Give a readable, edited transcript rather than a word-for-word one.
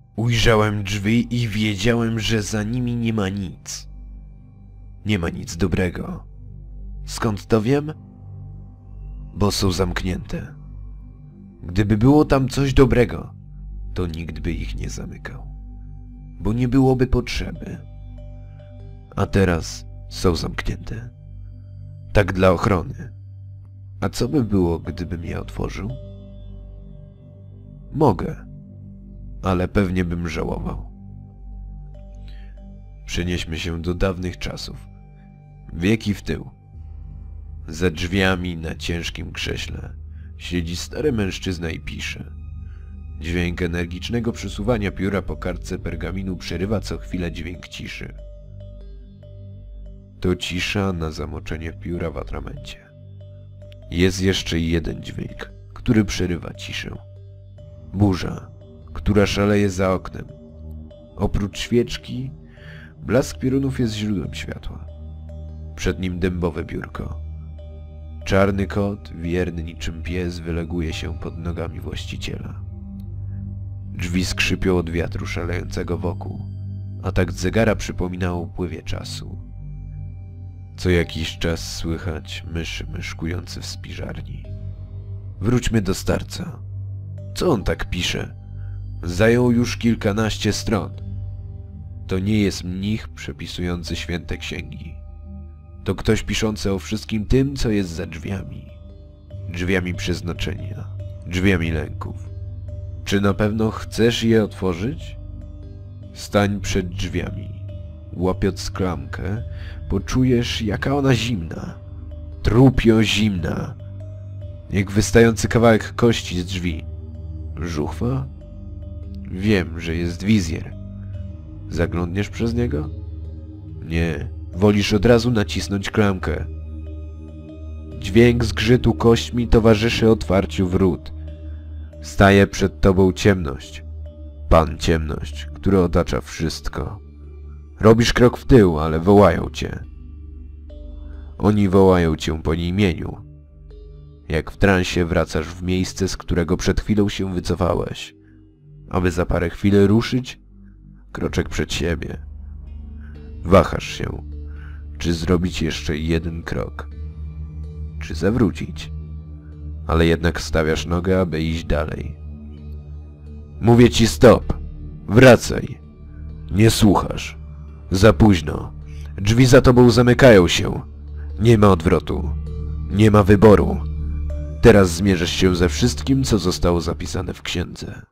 Ujrzałem drzwi i wiedziałem, że za nimi nie ma nic. Nie ma nic dobrego. Skąd to wiem? Bo są zamknięte. Gdyby było tam coś dobrego, to nikt by ich nie zamykał. Bo nie byłoby potrzeby. A teraz są zamknięte. Tak dla ochrony. A co by było, gdybym je otworzył? Mogę, ale pewnie bym żałował. Przenieśmy się do dawnych czasów. Wieki w tył. Za drzwiami na ciężkim krześle siedzi stary mężczyzna i pisze. Dźwięk energicznego przesuwania pióra po kartce pergaminu przerywa co chwilę dźwięk ciszy. To cisza na zamoczenie pióra w atramencie. Jest jeszcze jeden dźwięk, który przerywa ciszę. Burza, która szaleje za oknem. Oprócz świeczki, blask piorunów jest źródłem światła. Przed nim dębowe biurko. Czarny kot, wierny niczym pies, wyleguje się pod nogami właściciela. Drzwi skrzypią od wiatru szalejącego wokół, a tak zegara przypomina o upływie czasu. Co jakiś czas słychać myszy myszkujące w spiżarni. Wróćmy do starca. Co on tak pisze? Zajął już kilkanaście stron. To nie jest mnich przepisujący święte księgi. To ktoś piszący o wszystkim tym, co jest za drzwiami. Drzwiami przeznaczenia, drzwiami lęków. Czy na pewno chcesz je otworzyć? Stań przed drzwiami. Łapiąc klamkę, poczujesz, jaka ona zimna. Trupio zimna. Jak wystający kawałek kości z drzwi. Żuchwa? Wiem, że jest wizjer. Zaglądniesz przez niego? Nie. Wolisz od razu nacisnąć klamkę. Dźwięk zgrzytu kośćmi towarzyszy otwarciu wrót. Staje przed tobą ciemność. Pan ciemność, który otacza wszystko. Robisz krok w tył, ale wołają cię. Oni wołają cię po imieniu. Jak w transie wracasz w miejsce, z którego przed chwilą się wycofałeś. Aby za parę chwil ruszyć, kroczek przed siebie. Wahasz się. Czy zrobić jeszcze jeden krok? Czy zawrócić? Ale jednak stawiasz nogę, aby iść dalej. Mówię ci stop! Wracaj! Nie słuchasz. Za późno. Drzwi za tobą zamykają się. Nie ma odwrotu. Nie ma wyboru. Teraz zmierzysz się ze wszystkim, co zostało zapisane w księdze.